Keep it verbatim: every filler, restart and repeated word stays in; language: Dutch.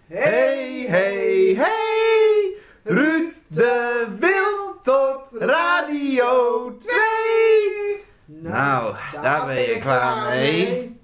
Hey, hey, hey, Ruud de Wild op Radio twee. Nou, daar ben je klaar mee.